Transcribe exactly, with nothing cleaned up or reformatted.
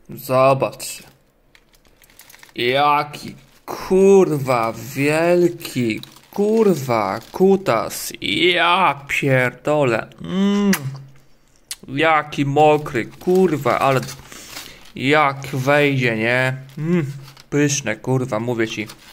Zobacz. Jaki kurwa wielki kurwa kutas. Ja pierdolę. Mm. Jaki mokry kurwa, ale jak wejdzie, nie? Mm. Pyszne kurwa, mówię ci.